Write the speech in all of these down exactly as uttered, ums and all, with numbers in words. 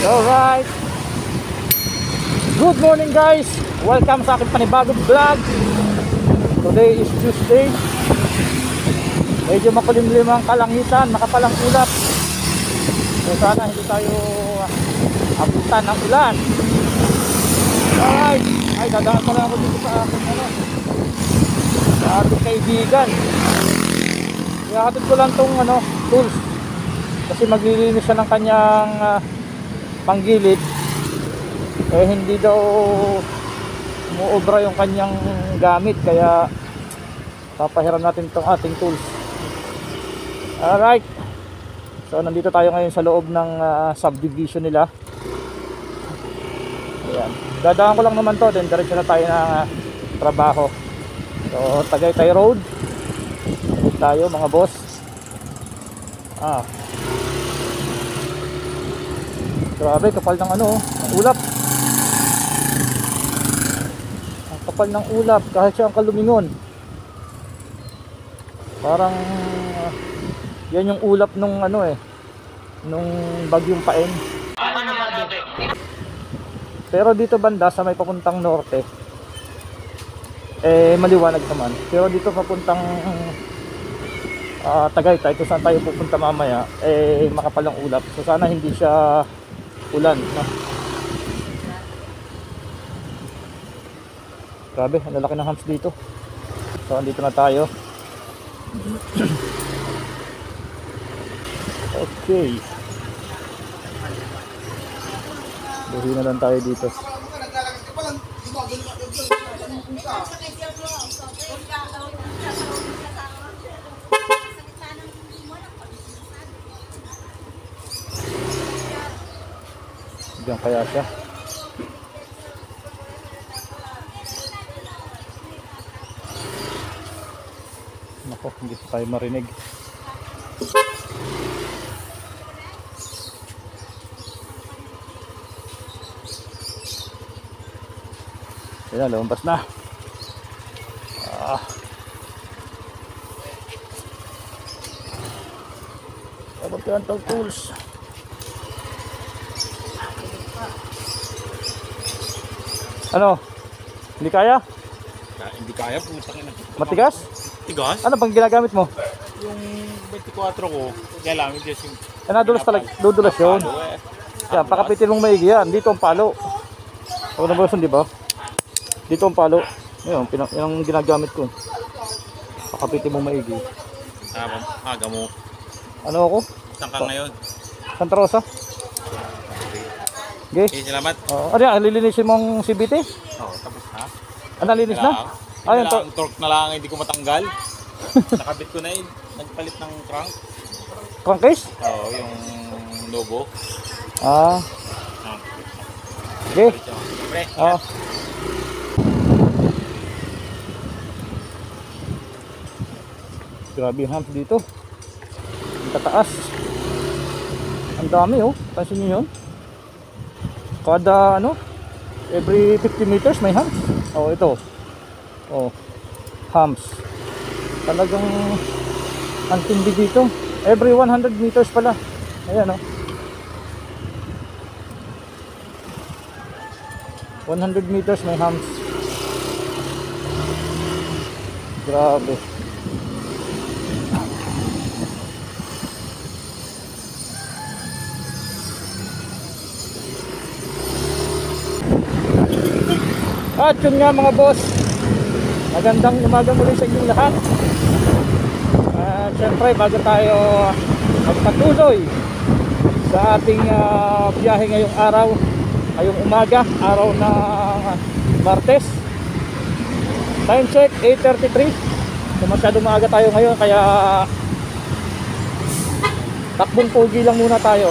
Alright. Good morning guys. Welcome sa aking panibagong vlog. Today is Tuesday. Medyo makulimlim ang kalangitan, makapalang ulap. So sana hindi tayo abutan ng ulan. Alright. Ay, dadaan pa lang ako dito sa aking ano, sa ating kaibigan. Ihahatid ko lang tong ano, tools. Kasi maglilinis siya ng kanyang uh, panggilid. Eh hindi daw umuobra yung kanyang gamit, kaya papahiram natin itong ating tools. Alright. So nandito tayo ngayon sa loob ng uh, subdivision nila. Ayan. Dadaan ko lang naman to, then diretso na tayo ng uh, trabaho. So Tagaytay Road dito tayo mga boss. Ah, grabe kapal ng ano, ng ulap. Ang kapal ng ulap kahit siya ang kalumingon. Parang uh, yan yung ulap nung ano eh, nung bagyong Paeng. Pero dito banda sa may papuntang norte eh maliwanag naman. Pero dito papuntang uh, Tagaytay, kung saan tayo pupunta mamaya, eh makapal ang ulap. So sana hindi siya ulan, no? Grabe, ang lalaki ng humps dito. So andito na tayo. Okay, buhi na lang tayo dito. Diyan kaya siya. Nako, hindi pa tayo marinig. Ayan, lumabas na. Ah. Dapat yan itong tools. Ano? Hindi kaya? Ah, hindi kaya, putang ina. Matigas? Tigas? Ano bang ginagamit mo? Yung twenty-four ko, kailangan just yung... Eh, nadulas talaga, dudulas yun. Eh. Yan, pakapitin mong maigi yan. Dito ang palo. Huwag na bulasan, di ba? Dito ang palo. Yan, yan ang ginagamit ko. Pakapitin mong maigi. Ah, aga mo. Ano ako? Saan ka ngayon? Santa Rosa. Okay. Okay, salamat. Oh, ano yan? Lilinisin mong C B T? Oo, oh, tapos na. Ano, linis na? Ayun, Ayun to. ang torque na lang, hindi ko matanggal. Nakabit ko na yun. Nagpalit ng crank. Crankcase? Oo, oh, yung logo. Ah. Ah. Okay. Siyempre. Ah. Grabe yung humps dito. Ang tataas. Ang dami oh. Pansin nyo yun? Kada ano? Every fifty meters may humps. Oh, ito. Oh. Humps. Talagang ang tindi dito. Every one hundred meters pala. Ayan oh. one hundred meters may humps. Grabe. At yun nga mga boss, magandang umaga muli sa inyong lahat. At syempre bago tayo magpatuloy sa ating uh, biyahe ngayong araw, ngayong umaga, araw ng Martes, time check eight thirty-three. So masyadong maaga tayo ngayon, kaya takbong pogi lang muna tayo.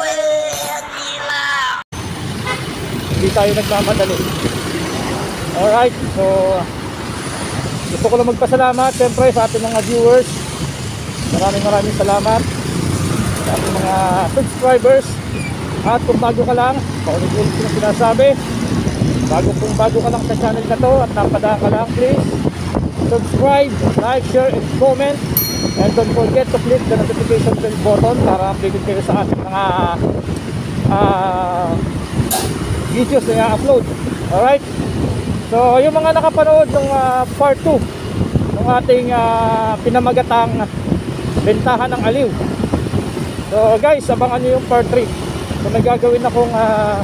Hindi tayo nagmamadali. Alright, so gusto ko lang magpasalamat siyempre sa ating mga viewers. Maraming maraming salamat sa ating mga subscribers. At kung bago ka lang, paulit-ulit ko na sinasabi, bago kung bago ka lang sa channel na to at napadaan ka lang, please subscribe, like, share, and comment. And don't forget to click the notification bell button para updated kayo sa ating mga uh, videos na i-upload. Alright, so yung mga nakapanood ng uh, part two ng ating uh, pinamagatang bentahan ng aliw, so guys, abangan nyo yung part three. So may gagawin akong uh,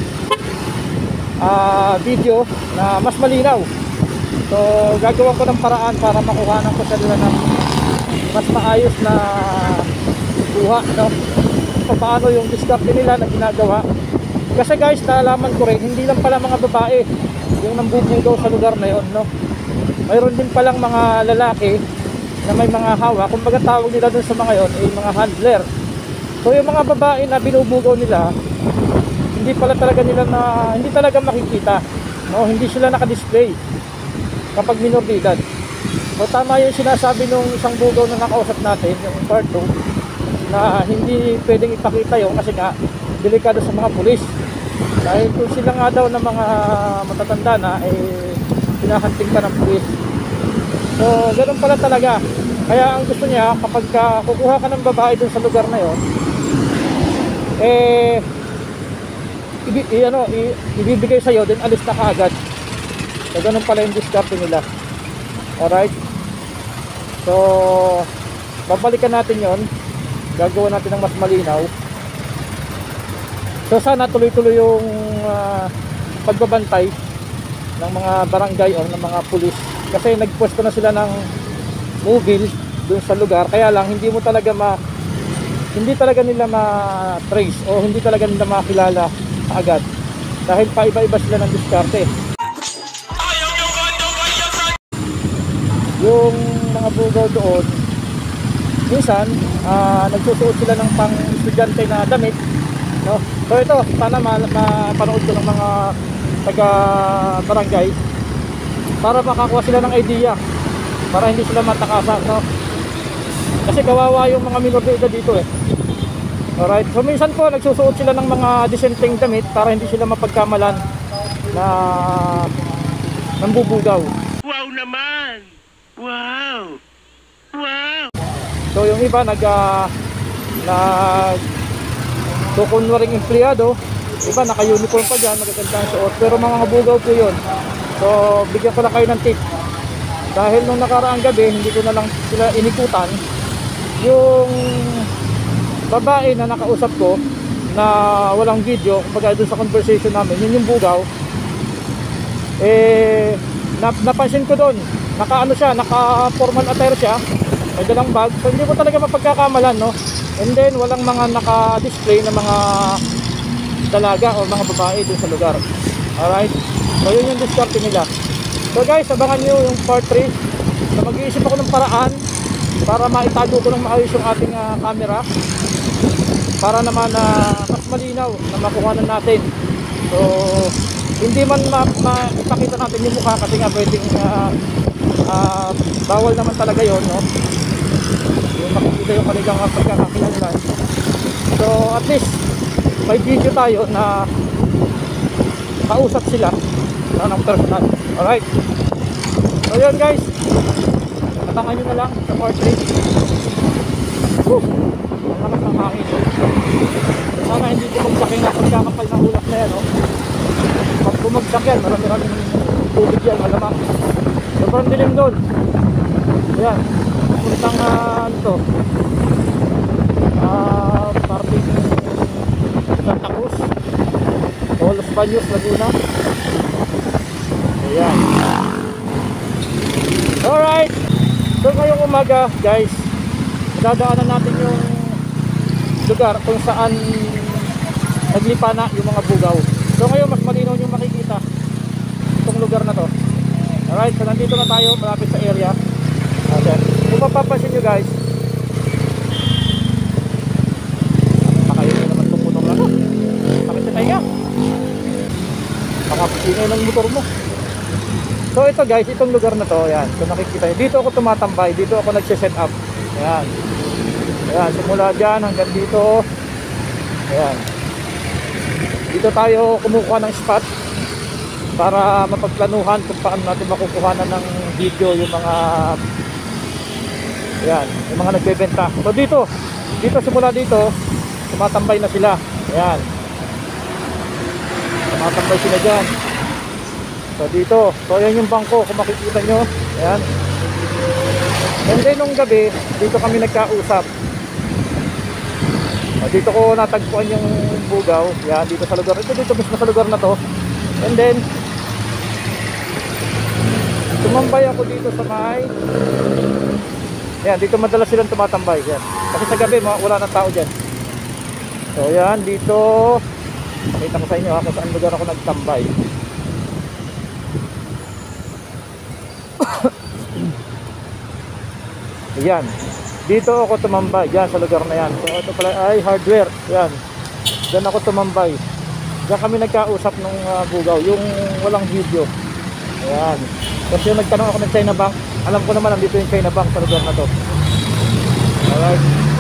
uh, video na mas malinaw. So gagawa ko ng paraan para makuhanan ko sa nila ng mas maayos na kuha, no? So, paano yung diskarte nila na ginagawa. Kasi guys, nalaman ko rin, hindi lang pala mga babae yung nambubugaw sa lugar na yon, no? Mayroon din palang mga lalaki na may mga hawak. Kung baga tawag nila dun sa mga yon ay mga handler. So yung mga babae na binubugaw nila, hindi pala talaga nila na hindi talaga makikita, no? Hindi sila naka-display kapag minor de edad. So tama yung sinasabi nung isang bugaw na nakausap natin, yung part two, na hindi pwedeng ipakita yun kasi nga delikado sa mga pulis. Dahil kung sila nga daw na mga matatanda na, eh hinahanting ka ng pulis. So ganoon pala talaga. Kaya ang gusto niya, kapag ka, kukuha ka ng babae dun sa lugar na yon, eh ibi, i, ano, i, ibibigay sa'yo, din alis na kaagad. So ganun pala yung diskarte nila. Alright, so babalikan natin yon, gagawa natin ng mas malinaw. So sana tuloy-tuloy yung uh, pagbabantay ng mga barangay o ng mga pulis, kasi nagpwesto na sila ng mobile dun sa lugar. Kaya lang hindi mo talaga ma hindi talaga nila ma-trace o hindi talaga nila makilala agad dahil paiba-iba sila ng diskarte. Yung mga bugaw doon, minsan uh, nagsusuot sila ng pang estudyante na damit, no? So ito, sana mapanood ko ng mga taga barangay para makakuha sila ng idea, para hindi sila matakasan, no? Kasi kawawa yung mga minor de edad dito eh. Alright, so minsan po nagsusuot sila ng mga disenteng damit para hindi sila mapagkamalan na nambubugaw. Wow naman! Wow! Wow! So yung iba nag uh, nag kukunwaring empleyado, iba naka-uniform pa dyan, magaganda ang suot, pero mga bugaw po yun. So bigyan ko na kayo ng tip, dahil nung nakaraang gabi hindi ko na lang sila inikutan. Yung babae na nakausap ko na walang video, kumbaga doon sa conversation namin, yun yung bugaw, eh nap napansin ko doon, naka ano siya, naka formal attire siya, may dalang bag. So hindi mo talaga mapagkakamalan, no? And then walang mga naka-display na mga dalaga o mga babae dun sa lugar. Alright, so yun yung diskarte nila. So guys, abangan nyo yung part three na mag-iisip ako ng paraan para maitago ko ng maayos yung ating uh, camera, para naman uh, mas malinaw na makuhanan natin. So hindi man maipakita ma natin yung mukha kasi nga pwedeng uh, uh, bawal naman talaga yon, no? Yung makikita yung kanilang pagkakakilanlan. So at least may video tayo na kausap sila na ng personal. Alright, so yun guys, katangan nyo na lang sa part three. Woo! Ang lakas ng hangin. Sana hindi bumagsak yung pagkakapal ng ulap na yan, no? Pag bumagsak yan, marami-rami ng tubig yan, malamang. Sobrang dilim doon. Ayan, puntang uh, ano to, uh, parting Santa Cruz o Los Baños, Laguna. Ayan. Alright, so ngayong umaga guys, dadaanan natin yung lugar kung saan naglipa na yung mga bugaw. So ngayon mas malinaw yung makikita itong lugar na to. Alright, so nandito na tayo malapit sa area. Okay. Kung mapapansin nyo guys, nakayon nyo naman itong motor lang. Sakit sa tayo, nakapusingay ng motor mo. So ito guys, itong lugar na to, yan. So nakikita nyo, dito ako tumatambay, dito ako nagsiset up. Ayan. Ayan, simula dyan hanggang dito. Ayan. Dito tayo kumukuha ng spot para mapagplanuhan kung paano natin makukuhanan ng video yung mga, ayan, yung mga nagbebenta. So dito, dito simula dito, tumatambay na sila. Ayan. Tumatambay sila dyan. So dito, so yan yung bangko kung makikita nyo. Ayan. And then nung gabi, dito kami nagkausap. So, dito ko natagpuan yung bugaw. Yan, dito sa lugar. Ito dito mismo sa lugar na to. And then tumambay ako dito sa may, yan, dito madalas silang tumatambay. Yan. Kasi sa gabi wala nang tao dyan. So yan, dito pakita ko sa inyo ha, kung saan lugar ako nagtambay. Yan, dito ako tumambay. Yan sa lugar na yan. So ito pala ay hardware. Yan, dyan ako tumambay. Diyan kami nagkausap nung uh, bugaw, yung walang video. Ayan. Kasi yung nagtanong ako ng China Bank, alam ko naman nandito yung China Bank sa lugar na to. Alright.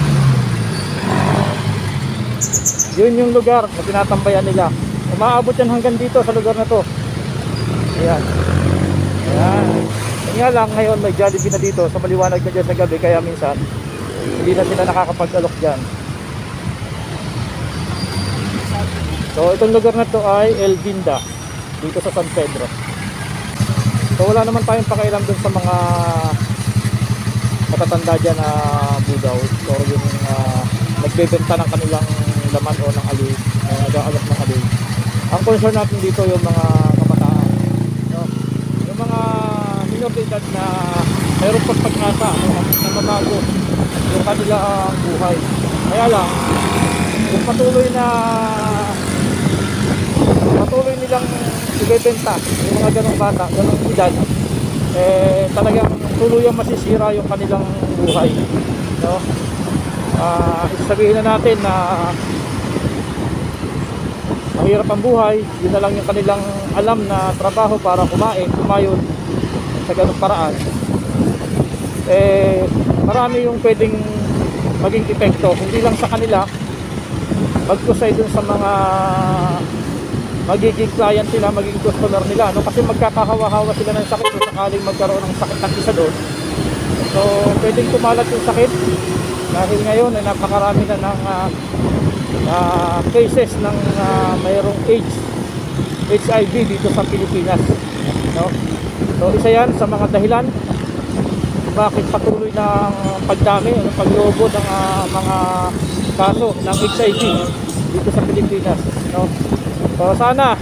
Yun yung lugar na tinatambayan nila. Umaabot yan hanggang dito sa lugar na to. Ayan. Ayan. Yan nga lang, ngayon may Jollibee na dito. So maliwanag na dyan sa gabi, kaya minsan hindi na sila nakakapag-alok dyan. So itong lugar na to ay El Vinda, dito sa San Pedro. So wala naman tayong pakialam dun sa mga matatanda dyan na bugaw or yung uh, nagbebenta ng kanilang laman o ng aliw, uh, nag-aalok ng aliw. Ang concern natin dito yung mga kabataan, no? Yung mga minor de edad na mayroon pang pag-asa, no? Na mabago yung kanilang buhay. Kaya lang, kung patuloy na patuloy nilang ibebenta yung mga ganong bata, ganong edad, eh talagang tuluyang masisira yung kanilang buhay, no? Uh, sabihin na natin na mahirap ang buhay, yun na lang yung kanilang alam na trabaho para kumain, kumayod sa ganong paraan, eh marami yung pwedeng maging epekto, hindi lang sa kanila, bagkus ay dun sa mga magiging client nila, magiging customer nila, no? Kasi magkakahawa-hawa sila ng sakit kung sakaling magkaroon ng sakit ng isa doon. So pwedeng kumalat yung sakit dahil ngayon ay napakarami na ng uh, uh, cases ng uh, mayroong AIDS, H I V dito sa Pilipinas, no? So isa yan sa mga dahilan bakit patuloy ng pagdami, ano, paglobo ng uh, mga kaso ng H I V dito sa Pilipinas, no? So sana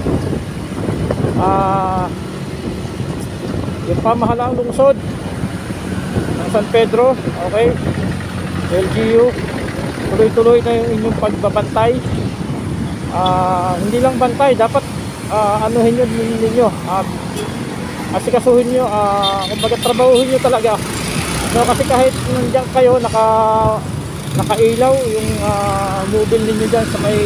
uh, yung pamahalaang lungsod ng San Pedro, okay, L G U, tuloy-tuloy na yung inyong pagbabantay. Uh, hindi lang bantay, dapat uh, anuhin nyo ninyo, uh, asikasuhin nyo, uh, kumbaga trabahuhin nyo talaga, no? Kasi kahit nandiyan kayo naka nakailaw yung uh, mobile ninyo dyan sa may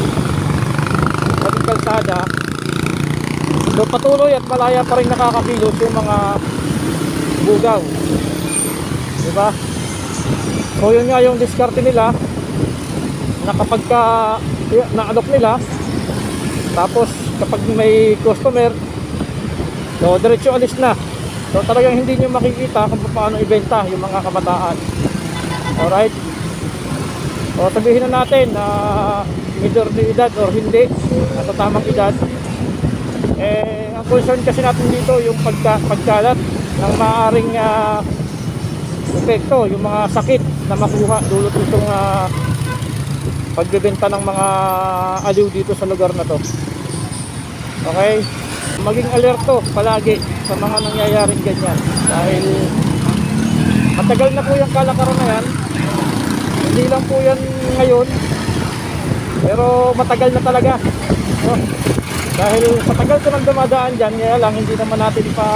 kalsada, so patuloy at malaya pa rin nakakakilos yung mga bugaw, diba? So yun nga yung diskarte nila na kapag ka na-alok nila, tapos kapag may customer, so diretso alis na. So talagang hindi nyo makikita kung paano ibenta yung mga kabataan. Alright, so sabihin na natin na uh, minor de edad or hindi, nasa tamang edad, eh ang concern kasi natin dito yung pagka, pagkalat ng maaaring uh, epekto, yung mga sakit na makuha dulot itong uh, pagbebenta ng mga aliw dito sa lugar na to. Okay, maging alerto palagi sa mga nangyayaring ganyan dahil matagal na po yung kalakaran na yan, hindi lang po yan ngayon, pero matagal na talaga, no? Dahil sa tagal ko nang dumadaan dyan, kaya lang hindi naman natin pa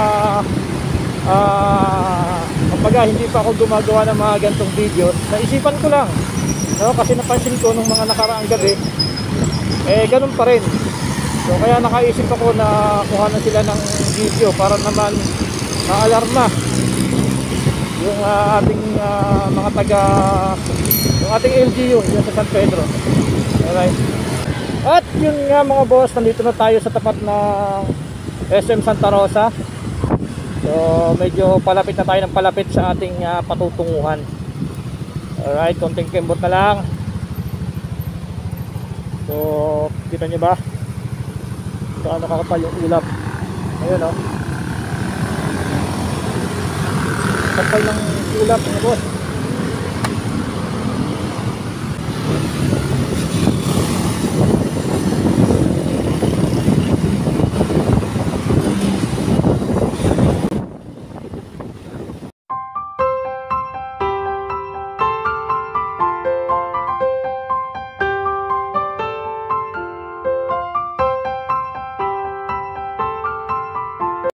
uh, kumbaga hindi pa ako gumagawa ng mga gantong video. Naisipan ko lang, no? Kasi napansin ko nung mga nakaraang gabi, eh ganun pa rin. So kaya nakaisip ako na kuha na sila ng video para naman ma-alarma yung uh, ating uh, mga taga, yung ating L G U yung sa San Pedro. Alright. At yun nga mga boss, nandito na tayo sa tapat ng S M Santa Rosa. So medyo palapit na tayo ng palapit sa ating uh, patutunguhan. Alright, konting kembot na lang. So kita nyo ba? gaano kakapal yung ulap. Ayun oh. Kapal ng ulap mga boss.